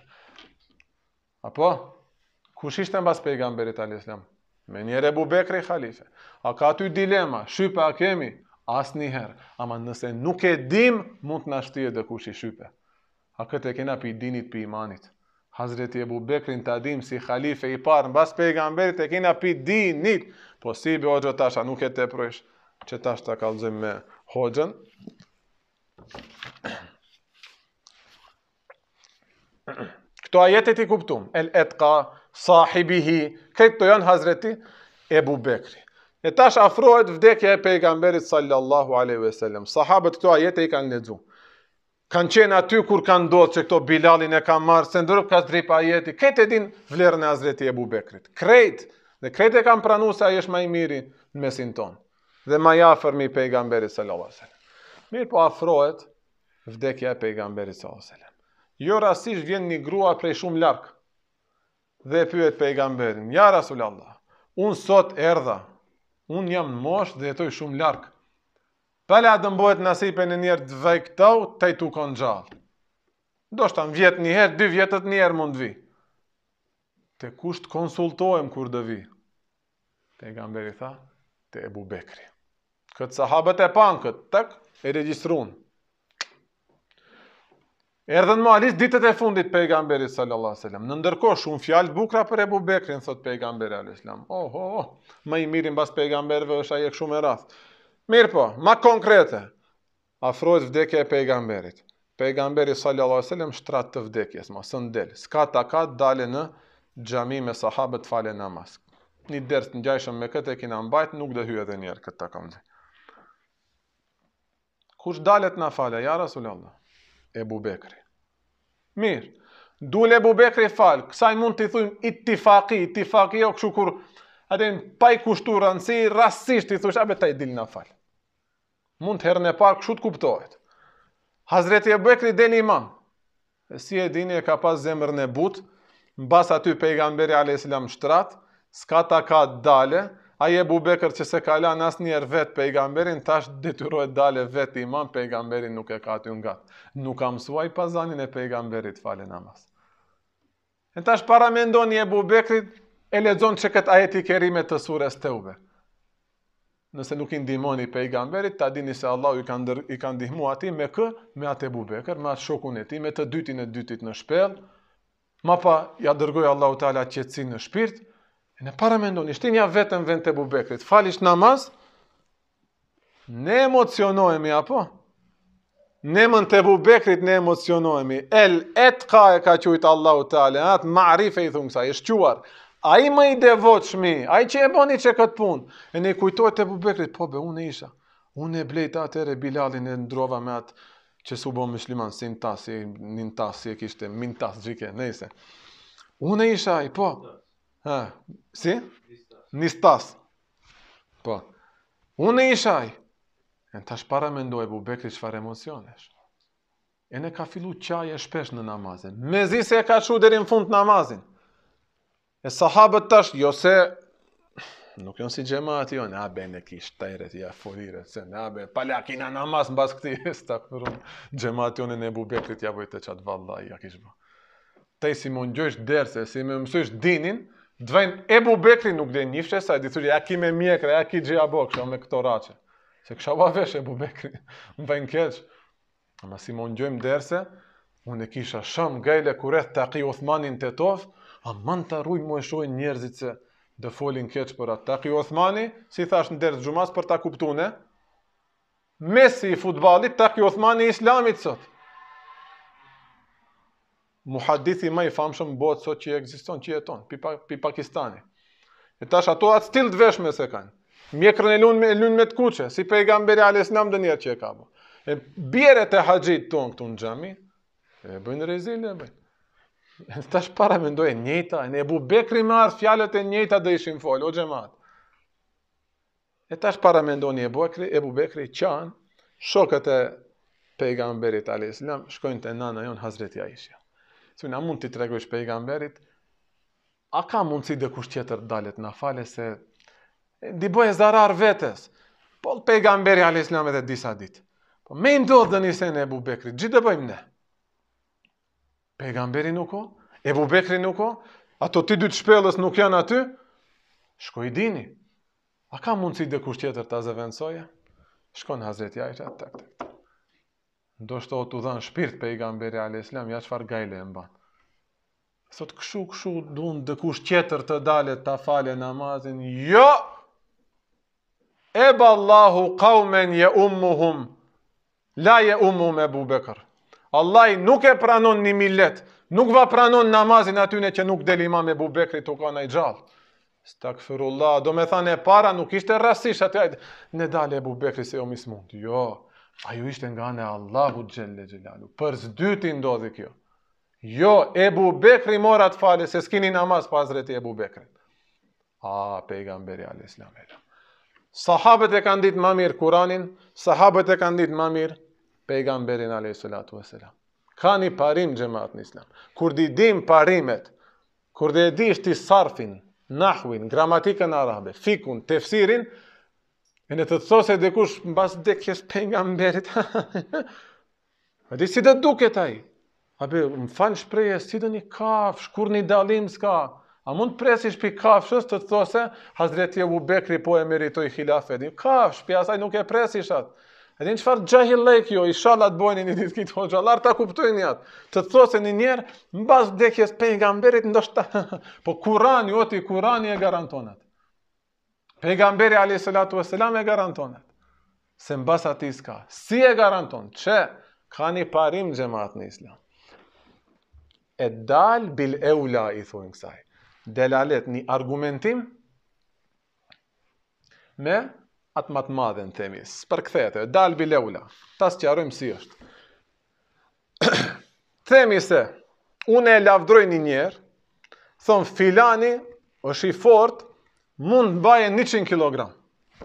Apo, kush ishte në bas pejgamberit alayhis salam? Me njerë Ebu Bekri khalife. A ka aty dilema, shype a kemi? As njëherë. Ama nëse nuk e dim, mund të nashtije dhe kush i shype. A këtë e kena pi dinit pi imanit. Hazreti Ebu Bekrin të adim si khalife i parë, në bas pejgamberit e kena pi dinit. Po si be o gjotasha, nuk e te projsh, që tash të kalzëm me hoxën. Këto ajetet i kuptum. El etka, sahibihi, këtë të janë Hazreti Ebu Bekri. E tash afrohet vdekja e pejgamberit sallallahu aleyhi ve sellem. Sahabët këto ajete i kanë lexu. Kanë qenë aty kur kanë ndodhur që këto Bilalin e kanë marrë, se ndërp ka drejt ajeti. Këtë e din vlerën e Hazreti Ebu Bekrit. Krejt, dhe krejt e kanë pranuar se ai është më i miri në mesin ton. Dhe më i afër me pejgamberit sallallahu aleyhi ve sellem. Mirë po afrohet vdekja e pejgamberit sallallahu aleyhi ve sellem. Jo rastisht vjen një grua prej shumë larg dhe pyet pejgamberin, ja Rasulallah, unë sot erdha, unë jam në mosh dhe jetoj shumë larg. Pala dëmbohet nasipe në njerë të vaj këtau, të i tu konë gjallë. Do shta në vjetë njëherë, dy vjetët njerë mund vi. Te kush të konsultohem kur dë vi? Pejgamberi tha, te Ebu Bekri. Këtë sahabët e panë këtë, tak, e regjistrun. Erdhën malis ditët e fundit pejgamberit sallallahu alaihi wasallam. Në ndërkohë shumë fjalë bukra për Ebu Bekrin, thot pejgamberi alayhis salam. Oh, oh, oh, më i miri mbas pejgamberëve është ai kështu me radh. Mirë po, më konkrete. Afrohet vdekja e pejgamberit. Pejgamberi sallallahu alaihi wasallam shtrat të vdekjes, mos sën del. S'ka takat dalë në xhami me sahabët fale namaz. Një ders të ngjashëm me këtë e kena mbajt, nuk do hyj edhe një herë këtë takon. Kush dalet na fale, ja Rasulallah? Ebu Bekri. Mirë, dule Ebu Bekri falë, kësaj mund t'i thujmë ittifaki, ittifaki jo këshu kur, atin pa i kushtu rëndësi, rasisht i thush, abe ta i dil na falë. Mund herën e parë këshu t'kuptohet. Hazreti Ebu Bekri del imam, e si e dini e ka pas zemrën e butë, mbas aty pejgamberi alayhis salam shtrat, s'ka ta ka dale, ai Ebu Bekër që se ka lan asnjëherë vet pejgamberin, tash detyrohet dale vet imam, pejgamberin nuk e ka aty nga. Nuk ka mësuaj pazanin e pejgamberit fale namaz. E tash para mendoni Ebu Bekrit e lexon që këtë ajeti kerime të sures Teube. Nëse nuk i ndihmoni pejgamberit, ta dini se Allahu i ka ndër, i ka ndihmu atij me kë, me atë Ebu Bekër, me atë shokun e tij, me të dytin e dytit në shpellë. Ma pa ja dërgoi Allahu Teala qetësinë në shpirt. E në para mendoni, shtinja vetëm vend të Ebu Bekrit, falish namaz, ne emocionohemi, apo? Ne mën të Ebu Bekrit ne emocionohemi. El etka e ka qujtë Allahu Teala, atë ma'rife i thunë kësa, i shquar. A i më i devotshmi, a i që e boni që këtë punë. E ne kujtojt Ebu Bekrit, po be, unë e isha. Unë e blejta atëre Bilalin e ndrova me atë që su bo musliman, si në tas, si në tas, si e kishte, min tas, gjike, nejse. Unë e isha, i po. Ha, si? Nistas. Po. Unë e ishaj. E në tash para me ndoj Ebu Bekri çfarë emocionesh. E ne ka fillu qaje shpesh në namazin. Me zi se e ka shu deri në fund namazin. E sahabët tash, jo se, nuk jonë si gjemati jonë, a be në kish tajret, ja forire, se në be, pala kina namaz në bas këti, stakfirun, gjemati jonë në Ebu Bekrit, ja vojtë qatë valla, ja kish bë. Tej si më njojsh derse, si me mësojsh dinin, dvejnë Ebu Bekri nuk dhe njifshe, sa e di thujë, ja ki me mjekre, ja ki gjia bo, kësha me këto rache. Se kësha va vesh Ebu Bekri, më vajnë keq. Ama si më njojmë derse, unë e kisha shumë gajle kureth të aki Uthmanin të tof, a man të rrujnë më e shojnë njerëzit se dhe folin keq për atë. Të aki Uthmani, si thash në derës gjumas për ta kuptune, Messi i futbalit, të aki Uthmani i islamit sot. Muhadithi më i famshëm botë sot që ekziston, që jeton, pi, pi Pakistani. E tash ato atë stil të veshme se kanë. Mjekrën e lunë me, lun me të kuqe, si pejgamberi alayhis salam dë njerë që e ka bo. E bjeret e haqit tonë këtu në gjami, e bëjnë rezil e bëjnë. E tash para me ndoj e njëta, e në Ebu Bekri me arë fjalët e njëta dhe ishin folë, o gjemat. E tash para me ndoj një Ebu Bekri, Ebu Bekri qanë, shokët e pejgamberit alayhis salam, shkojnë të nana jonë Hazreti Aisha. Si na mund t'i tregojsh pejgamberit, a ka mundësi dhe kush tjetër dalet na fale se di bëj zarar vetes. Po pejgamberi alayhis salam edhe disa ditë. Po me ndodh dhe nisen e Ebu Bekrit, gjithë dhe bëjmë ne. Pejgamberi nuk o, Ebu Bekri nuk o, ato ti dy të shpellës nuk janë aty, shko i dini. A ka mundësi dhe kush tjetër ta zëvendësoje? Shkon Hazreti Aisha, tak, tak. Do shto të dhanë shpirt pejgamberi alayhis salam, ja çfarë gajle e mban. Thot këshu, këshu, duan dhe kush tjetër të dalet ta fale namazin. Jo! Eba Allahu qaumen je ummuhum, la je ummuhum Ebu Bekër. Allah nuk e pranon një millet, nuk va pranon namazin atyne që nuk del imam Ebu Bekri të ka nëj gjallë. Stakfirullah, do me thane para, nuk ishte rasisht aty, ajde, ne dale Ebu Bekri se jo mismund. Jo, ajo ishte nga ne Allahu Gjelle Gjelalu. Për zdyti ndodhi kjo. Jo, Ebu Bekri morat fale, se s'kini namaz pa Hazreti Ebu Bekri. A, pejgamberi alayhis salam. Sahabët e kanë ditë më mirë Kuranin, sahabët e kanë ditë më mirë pejgamberin alayhis salatu wassalam. Ka një parim xhamat në Islam. Kur di dim parimet, kur dhe di shti sarfin, nahwin, gramatikën arabe, fikun, tefsirin, e në të të thosë e dikush mbas dekjes pejgamberit. A di si dhe duket ai? Abe, më falë shpreje, si dhe një kafsh, kur një dalim s'ka. A mund të presish pi kafshës të të those, Hazreti Ebu Bekri po e meritoj khilafet. Kafsh, pi asaj nuk e presish atë. E din qëfar gjahillej kjo, i shalat bojnë një ditë kitë hoxha, larë ta kuptojnë atë. Të të those një njerë, në bazë vdekjes pejgamberit, ndoshta. Po Kurani, oti Kurani e garantonat. Pejgamberi alayhis salatu wassalam e garantonat. Se në bazë ati s'ka. Si e garanton? Që? Ka një parim xhamat në Islam. E dal bil eula i thujnë kësaj. Delalet një argumentim me atë matë madhe në themi, s'përkthete, dal bileula, ta sqarojmë si është. Themi se, unë e lavdroj një njerë, thonë filani është i fort, mund të baje njëqind kilogram.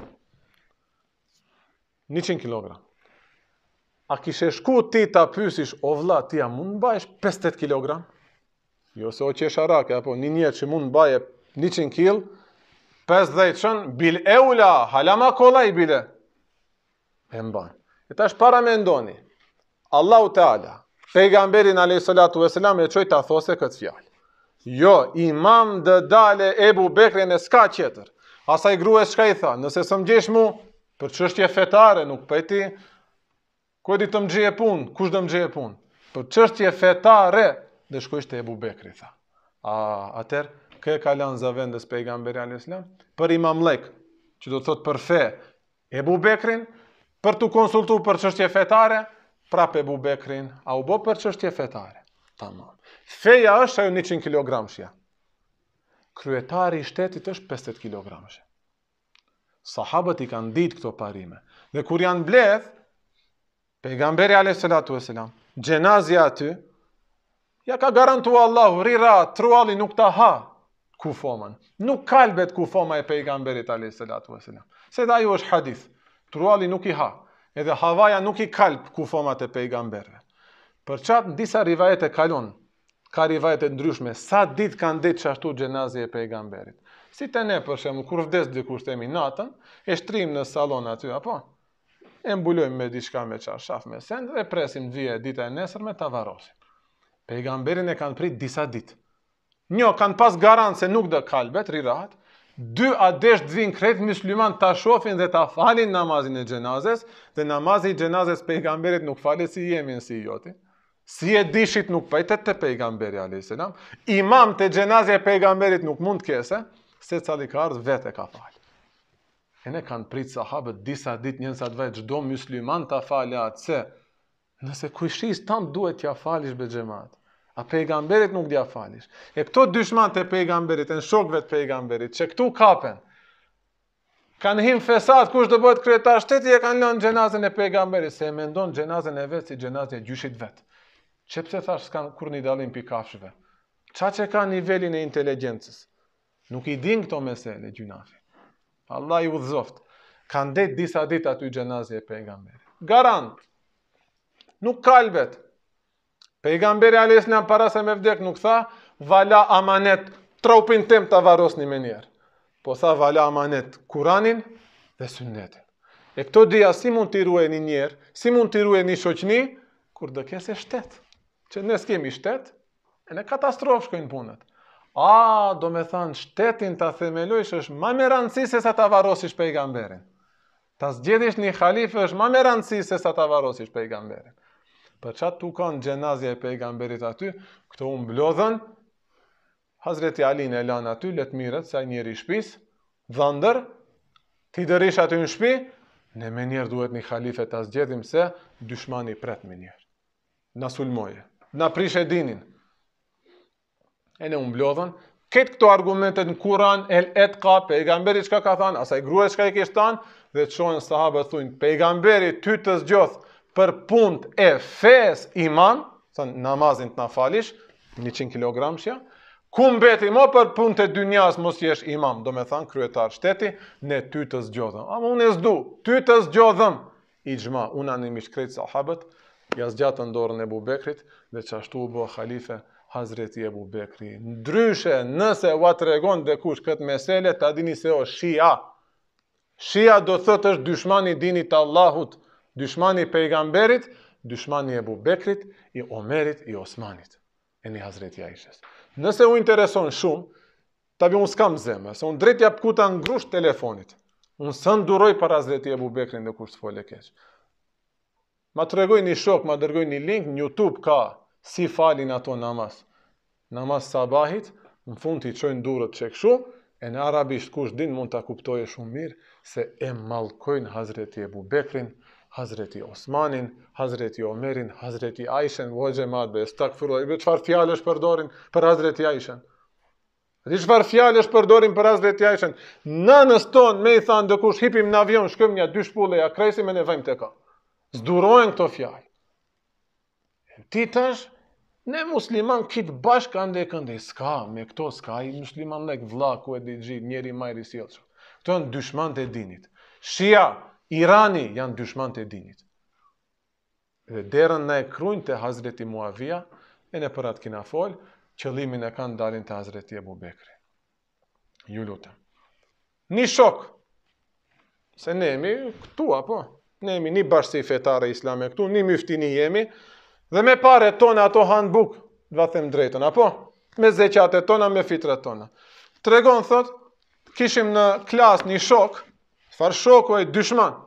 njëqind kilogram. A kishe shku ti ta pysish, o vlla, ti a mund të bajesh pesëdhjetë kilogram? Jo se o qesharake, apo një njerë që mund të baje njëqind kil, pesëdhjetë qën, bil eula, halama kolla i bile. E mban. E tash para me ndoni, Allahu Teala, pejgamberin alayhi salatu vesselam e qoj ta those këtë fjalë. Jo, imam dë dale Ebu Bekrin e s'ka qetër. Asaj grue s'ka i tha, nëse së m'gjesh mu, për çështje fetare, nuk pëjti, ku e di të m'gjeje pun, kush dhe m'gjeje pun? Për çështje fetare, dhe shkojsh të Ebu Bekri, tha. A, atër, kë e kalan za vendës pejgamberi alayhi salam, për imam lek, që do të thot për fe, Ebu Bekrin, për të konsultu për çështje fetare, prap Ebu Bekrin, a u bo për çështje fetare. Tamam. Feja është ajo njëqind kilogram shja. Kryetari i shtetit është pesëdhjetë kilogram shja. Sahabët i kanë ditë këto parime. Dhe kur janë bledh, pejgamberi alayhi salatu vesselam, gjenazja aty, ja ka garantua Allahu, rira, trualli nuk ta ha kufomën. Nuk kalbet kufoma e pejgamberit alayhi salatu vesselam. Se dhe ajo është hadith. Trualli nuk i ha. Edhe havaja nuk i kalb kufomat e pejgamberve. Për qatë në disa rivajete kalon, ka rivajete ndryshme, sa dit kanë ditë qashtu gjenazje e pejgamberit. Si të ne, për shemë, kur vdes dikush temi natën, e shtrim në salon aty, apo? E mbulojmë me diçka me çarshaf me send, dhe presim vije dita e nesër me ta varosim. Pejgamberin e kanë prit disa ditë. Njo, kanë pas garantë se nuk dhe kalbet, rirat, dy adesh të vinë kretë musliman ta shofin dhe ta falin namazin e gjenazes, dhe namazin e gjenazes pejgamberit nuk falit si jemin si joti. Si e dishit nuk pajtet të pejgamberi alayhi salam, imam të gjenazje e pejgamberit nuk mund të kese, se cali ka ardhë vete ka falë. E ne kanë pritë sahabët disa dit njën sa të vaj gjdo musliman të falë atë, se nëse kujshis tamë duhet t'ja falish be gjemat, a pejgamberit nuk t'ja falish. E këto dyshman të pejgamberit, e në shokve të pejgamberit, që këtu kapen, kanë him fesat, kush të bëhet kryetar shteti, e kanë lënë gjenazën e pejgamberit, se e mendon gjenazën e vetë si gjenazën e gjyshit vetë. Që pse thash s'kanë kur një dalim pi kafshëve? Qa që ka nivelin e inteligencës? Nuk i din këto mesele, gjunafi. Allah i udhëzoft. Kanë det disa dit aty gjenazje e pejgamberi. Garant. Nuk kalbet. Pejgamberi alayhi salam para se me vdek nuk tha, vala amanet, tropin tem të varosni me njerë. Po tha vala amanet Kuranin dhe sunnetin. E këto dia si mund t'i ruaj një njerë, si mund t'i ruaj një shoqni, kur dhe kese shtetë. Që ne s'kemi shtet, e në katastrofë shkojnë punët. A, do me thanë, shtetin të themelojsh është ma me rëndësi se sa ta varosish pejgamberin. Ta zgjedish një khalife është ma me rëndësi se sa ta varosish pejgamberin. Për qatë tu kanë gjenazja e pejgamberit aty, këto unë blodhen, Hazreti Alin e lanë aty, letë mirët, sa njeri shpis, dhëndër, ti dërish aty në shpi, ne me njerë duhet një khalife ta zgjedim se dyshmani pret me njerë. Na sulmoje. Na prish e dinin. E ne unë blodhën. Këtë këto argumentet në Kuran, el et ka, pejgamberi qka ka thanë, asaj grue qka i kishtë tanë, dhe të shojnë sahabët thunë, pejgamberi ty të zgjoth për punt e fes imam, thënë namazin të na falish, njëqind kilogram shja, ku mbeti mo për punt e dynjas mos jesh imam, do me thanë kryetar shteti, ne ty të zgjodhëm. Ama unë e zdu, ty të zgjodhëm. I gjma, unë animisht krejtë sahabët, ja zgjatën dorën e Ebu Bekrit, dhe që ashtu u bo khalife Hazreti Ebu Bekri. Ndryshe, nëse ua të regon dhe kush këtë mesele, ta dini se o shia. Shia do thëtë është dyshmani dinit Allahut, dyshmani pejgamberit, dyshmani Ebu Bekrit, i Omerit, i Osmanit, e një Hazreti Aishës. Nëse u intereson shumë, tabi unë s'kam zeme, se unë drejtja pëkuta në grusht telefonit. Unë së nduroj për Hazreti Ebu Bekrin dhe kush të fole keq. Ma të regoj një shok, ma dërgoj një link, në YouTube ka si falin ato namaz. Namaz sabahit, në fund t'i qojnë durët që këshu, e në arabisht kush din mund t'a kuptoje shumë mirë, se e malkojnë Hazreti Ebu Bekrin, Hazreti Osmanin, Hazreti Omerin, Hazreti Aishen, vojgje madbe, stakfuroj, qëfar fjallë është përdorin për Hazreti Aishen? Di çfarë fjalësh përdorim për Hazreti Aishën? Nënës tonë me i thanë dikush hipim në avion, shkojmë një dy shpulle, ja kresim e ne vëjmë të ka. Zdurojnë këto fjalë. Ti tash, ne musliman kitë bashkë ande e këndej. Ska, me këto ska, i musliman lek vlla ku e di gjithë, njeri majri si jelëshë. Këto janë dyshman të dinit. Shia, Irani janë dyshman të dinit. Dhe derën në e krujnë të Hazreti Muavia, e në për atë kina folë, qëllimin e kanë dalin të Hazreti Ebu Bekri. Ju lutem. Një shok, se ne jemi këtu, apo? Ne jemi një bashkësi fetare islame këtu, një myftini jemi, dhe me pare tona ato hanë bukë, dhe them drejtën, apo? Me zeqate tona, me fitrat tona. Tregon, thot, kishim në klas një shok, far shoku e dyshman.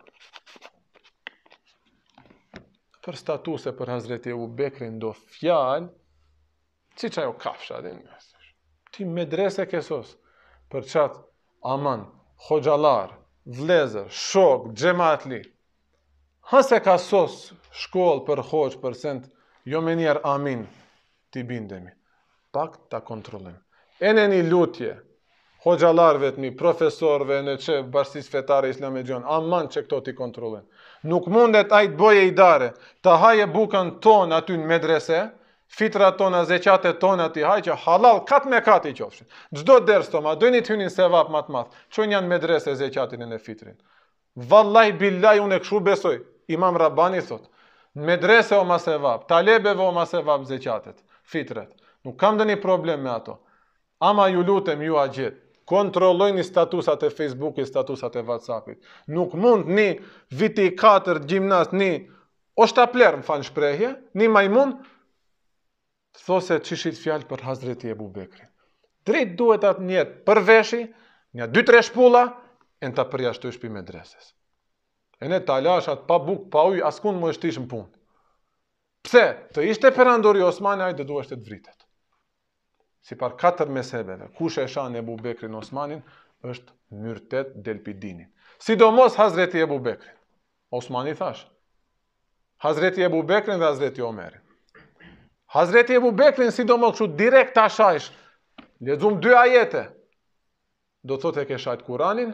Për statuse për Hazreti Ebu Bekri ndo fjalë, si që ajo kafsha, ti medrese kesos, për qatë aman, hoxalar, vlezër, shok, gjematli, hase ka sos shkollë për hoq, për sent, jo me njerë amin, ti bindemi, pak ta kontrollim. E në një lutje, hoxalarve të mi, profesorve në që bashkësis fetare islame gjonë, aman që këto ti kontrollim. Nuk mundet ajtë boje i dare, ta haje bukën ton aty në medrese, fitra tona, zeqate tona ti haj që halal kat me kat i qofshin. Gjdo ders toma, dojni të hynin sevap mat math, qojnë janë medrese zeqatin e në fitrin. Vallaj, billaj, unë e këshu besoj, Imam Rabani thot, medrese o ma sevap, talebeve o ma sevap zeqatet, fitret. Nuk kam dhe një problem me ato. Ama ju lutem ju a gjithë, kontrollojni statusat e Facebookit, statusat e WhatsAppit. Nuk mund një viti katër gjimnast, një oshtapler, më falë shprehje, një majmun, those qishit fjalë për Hazreti Ebu Bekri. Drejt duhet atë njetë përveshi, një dy tre shpulla, e në të përjashtu shpi medreses. E ne të alashat pa buk, pa uj, askun më është ishë në punë. Pse? Të ishte perandori Osmani, ajde du është të vritet. Si par katër mesebeve, kush e shanë Ebu Bekri në Osmanin, është myrtet delpidinin. Sidomos Hazreti Ebu Bekri. Osmani thash. Hazreti Ebu Bekri dhe Hazreti Omeri. Hazreti Ebu Bekrin, sidomos kështu direkt ta shajsh, lexum dy ajete, do thot e ke shajt Kuranin,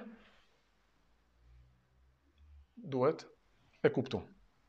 duhet e kuptum.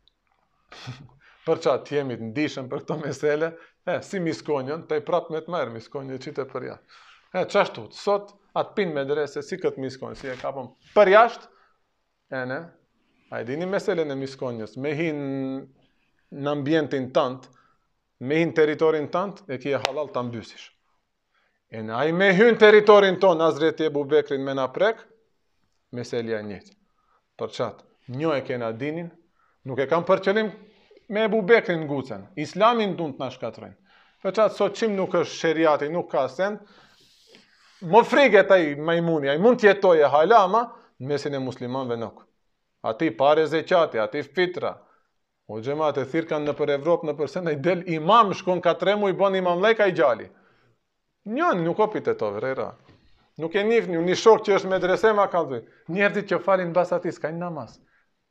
Për qatë jemi të ndishëm për këto mesele, e, si miskonjën, të i prap me të merë miskonjën që të përja. E, qashtu, sot, atë pin me drese, si këtë miskonjën, si e kapëm për jashtë, e ne, a i dini mesele në miskonjës, me hin në ambientin tëndë, me hin teritorin tëndë, e kje halal të ambysish. E në aj me hin teritorin tonë, Hazreti Ebu Bekrin me na prek, meselja njëtë. Për qatë, një e kena dinin, nuk e kam për qëllim me Ebu Bekrin ngucen, islamin dun të na shkatrojnë. Për qatë, sot qim nuk është sheriati, nuk ka sen, më friget aj majmuni, aj mund tjetoje hala, ama në mesin e muslimanve nuk. Ati pare zeqati, ati fitra, o gjemat e thirë kanë në për Evropë, në përse në i del imam, shkon ka tremu i bon imam lejka i gjali. Njën, nuk opit e to, vrejra. Nuk e njif një, një shok që është medrese ma ka dhe. Njerëzit që falin bas ati, s'kajnë namaz.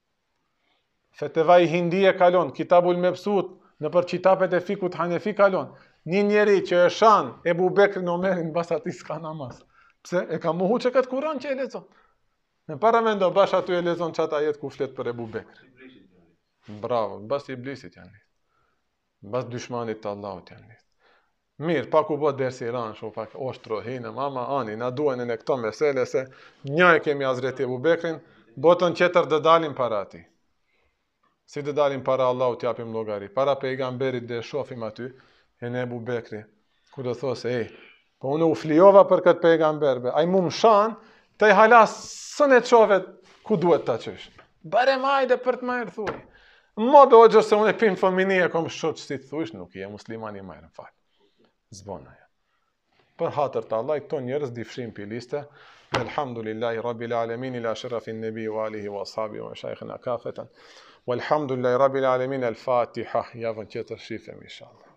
Feteva i hindi e kalon, kitabul me pësut, në për qitapet e fikut hanefi kalon. Një njeri që e shan, Ebu Bekri në Omerin, bas ati s'ka namaz. Pse? E ka muhu që këtë kuran që e lezon. Në para me ndo, bash atu e lezon që ata jetë ku flet për Ebu Bekri. Bravo, bas i iblisit janë lidhë. Bas dyshmanit të Allahut janë lidhë. Mirë, pak u bo dersi i ranë, shu pak oshtro, hinë, mama, ani, na duhen e në këto mesele, se një e kemi Hazreti Ebu Bekrin, botën qeter dë dalim para ati. Si dë dalim para Allahut japim logari, para pejgamberit dhe shofim aty, e në Ebu Bekri, ku do thosë, ej, po unë u fliova për këtë pejgamberbe, a i mu më shanë, të i halas sën e qovet ku duhet të qysh. Bare majde për të majrë thuj. Mo be o gjë se unë e pimë fëmini e kom shoqë si të thush, nuk i e muslimani majrë në falë. Zbona ja. Për hatër të Allah, këto njerëz difshim për liste. Elhamdulillahi Rabbil Alamin, ila shërafin nebi wa alihi wa ashabi wa shaykhina kafetan. Walhamdulillahi Rabbil Alamin, el-Fatiha. Javën qëtër shifem, inshallah.